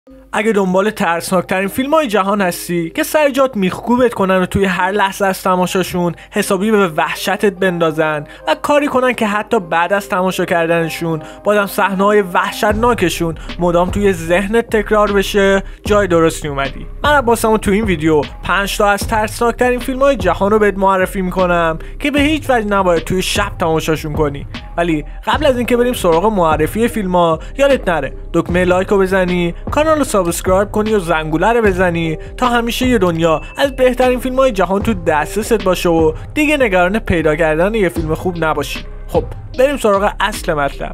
اگه دنبال ترسناکترین فیلم‌های جهان هستی که سر جات میخکوبت کنن و توی هر لحظه از تماشاشون حسابی به وحشتت بندازن و کاری کنن که حتی بعد از تماشا کردنشون بازم صحنه‌های وحشتناکشون مدام توی ذهنت تکرار بشه، جای درستی اومدی. من عباسم تو این ویدیو 5 تا از ترسناکترین فیلم‌های جهان رو بهت معرفی میکنم که به هیچ وجه نباید توی شب تماشاشون کنی. ولی قبل از اینکه بریم سراغ معرفی فیلم‌ها، یادت نره دکمه لایک رو بزنی، کانال رو سابسکرایب کنی و زنگوله رو بزنی تا همیشه یه دنیا از بهترین فیلم‌های جهان تو دسترست باشه و دیگه نگران پیدا کردن یه فیلم خوب نباشی. خب بریم سراغ اصل مطلب.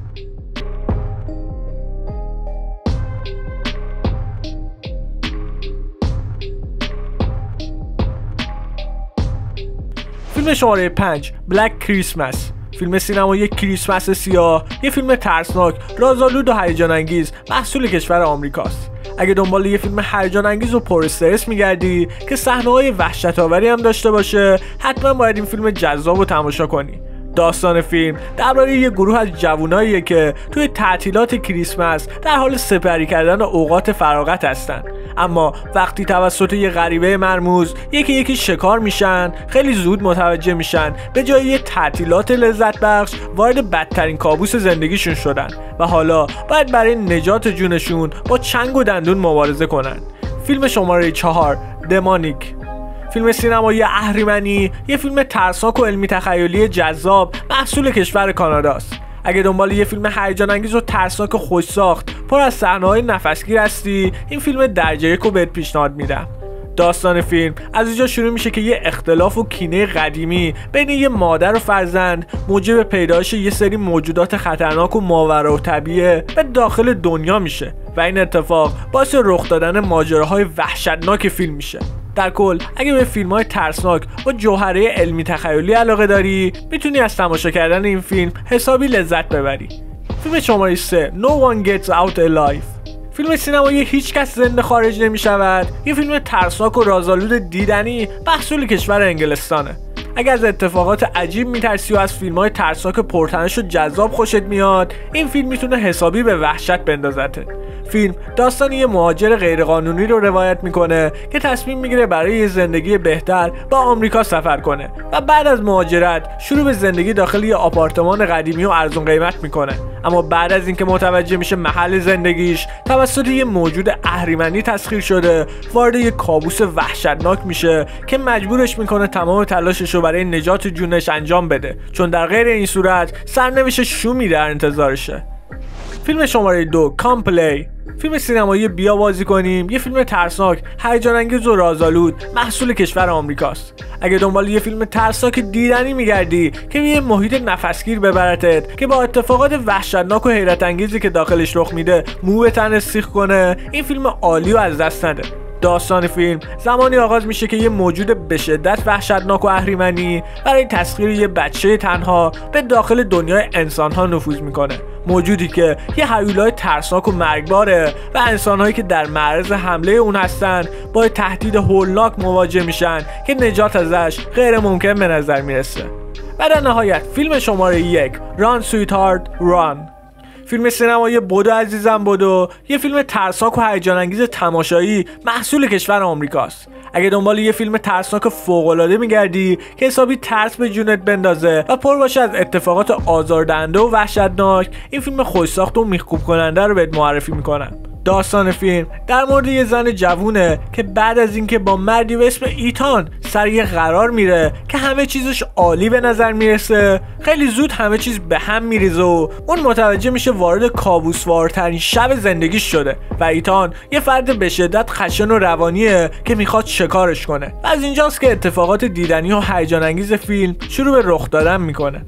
فیلم شماره 5 بلک کریسمس، فیلم سینمایی کریسمس سیاه، یه فیلم ترسناک، رازآلود و هیجان انگیز محصول کشور آمریکاست. اگه دنبال یه فیلم هیجان انگیز و پر استرس میگردی که صحنه‌های وحشت‌آوری هم داشته باشه، حتما باید این فیلم جذاب رو تماشا کنی. داستان فیلم درباره یه گروه از جواناییه که توی تعطیلات کریسمس در حال سپری کردن اوقات فراغت هستن، اما وقتی توسط یه غریبه مرموز یکی شکار میشن، خیلی زود متوجه میشن به جای یه تعطیلات لذت بخش وارد بدترین کابوس زندگیشون شدن و حالا باید برای نجات جونشون با چنگ و دندون مبارزه کنن. فیلم شماره 4 دمونیک، فیلم سینمایی اهریمنی، یه فیلم ترسناک و علمی تخیلی جذاب محصول کشور کاناداست. اگه دنبال یه فیلم هیجان انگیز و ترسناک و خوش ساخت پر از صحنه‌های نفسگیر هستی، این فیلم درجه 1 رو بهت پیشنهاد میدم. داستان فیلم از اینجا شروع میشه که یه اختلاف و کینه قدیمی بین یه مادر و فرزند موجب پیدایش یه سری موجودات خطرناک و ماوراءالطبیعه به داخل دنیا میشه و این اتفاق باعث رخ دادن ماجراهای وحشتناک فیلم میشه. در کل اگه به فیلم‌های ترسناک با جوهره علمی تخیلی علاقه داری، میتونی از تماشا کردن این فیلم حسابی لذت ببری. فیلم شماره 3 No One Gets Out Alive، فیلم سینمایی هیچ کس زنده خارج نمی‌شود، یه فیلم ترسناک و رازآلود دیدنی محصول کشور انگلستانه. اگر از اتفاقات عجیب میترسی و از فیلم‌های ترسناک پرتنش و جذاب خوشت میاد، این فیلم میتونه حسابی به وحشت بندازته. فیلم داستان یه مهاجر غیرقانونی رو روایت میکنه که تصمیم میگیره برای یه زندگی بهتر با آمریکا سفر کنه و بعد از مهاجرت شروع به زندگی داخل یه آپارتمان قدیمی و ارزون قیمت میکنه، اما بعد از اینکه متوجه میشه محل زندگیش توسط یه موجود اهریمنی تسخیر شده، وارد یه کابوس وحشتناک میشه که مجبورش میکنه تمام تلاشش رو برای نجات جونش انجام بده، چون در غیر این صورت سرنوشت شومی در انتظارشه. فیلم شماره 2 کام پلی، فیلم سینمایی بیا بازی کنیم، یه فیلم ترسناک، هیجان انگیز و رازآلود محصول کشور آمریکاست. اگه دنبال یه فیلم ترسناک دیدنی میگردی که یه محیط نفسگیر ببرتت که با اتفاقات وحشتناک و حیرت انگیزی که داخلش رخ میده مو به تن سیخ کنه، این فیلم عالی و از دست نده. داستان فیلم زمانی آغاز میشه که یه موجود به شدت وحشتناک و اهریمنی برای تسخیر یه بچه تنها به داخل دنیای انسان‌ها نفوذ میکنه، موجودی که یه هیولای ترسناک و مرگباره و انسان‌هایی که در معرض حمله اون هستن با تهدید هولناک مواجه میشن که نجات ازش غیر ممکن به نظر میرسه. و در نهایت فیلم شماره 1 ران سویتهارت ران، فیلم سینمایی بدو عزیزم بدو، یه فیلم ترسناک و هیجان انگیز تماشایی محصول کشور آمریکاست. اگه دنبال یه فیلم ترسناک فوق‌العاده میگردی که حسابی ترس به جونت بندازه و پر باشه از اتفاقات آزاردهنده و وحشتناک، این فیلم خوش‌ساخت و میخکوب کننده رو بهت معرفی میکنم. داستان فیلم در مورد یه زن جوونه که بعد از اینکه با مردی به اسم ایتان سر یه قرار میره که همه چیزش عالی به نظر میرسه، خیلی زود همه چیز به هم میریزه و اون متوجه میشه وارد کابوسوارترین شب زندگیش شده و ایتان یه فرد به شدت خشن و روانیه که میخواد شکارش کنه و از اینجاست که اتفاقات دیدنی و هیجان انگیز فیلم شروع به رخ دادن میکنه.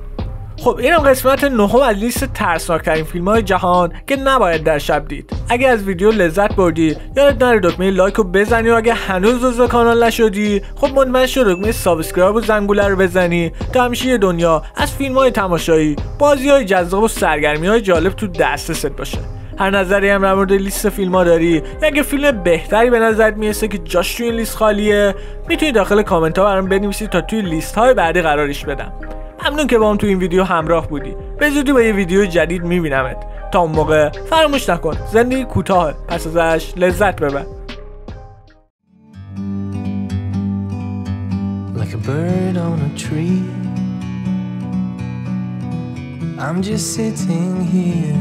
خب اینم قسمت 9 از لیست ترسناکترین فیلم‌های جهان که نباید در شب دید. اگه از ویدیو لذت بردی یادت نره دکمه لایک رو بزنی و اگه هنوز عضو کانال نشدی خب مطمئن شو دکمه سابسکرایب و زنگوله رو بزنی تا همیشه یه دنیا از فیلم‌های تماشایی، بازی‌های جذاب و سرگرمی‌های جالب تو دسترست باشه. هر نظری هم در مورد لیست فیلم‌ها داری یا اگه فیلم بهتری به نظرت میرسه که جاش توی این لیست خالیه، میتونی داخل کامنت‌ها برام بنویسی تا توی لیست‌های بعدی قرارش بدم. ممنون که با هم تو این ویدیو همراه بودی. به زودی با یه ویدیو جدید میبینمت. تا اون موقع فراموش نکن زندگی کوتاهه، پس ازش لذت ببر. Like a bird on a tree, I'm just sitting here.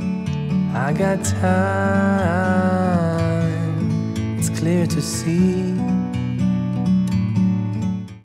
I got time, it's clear to see.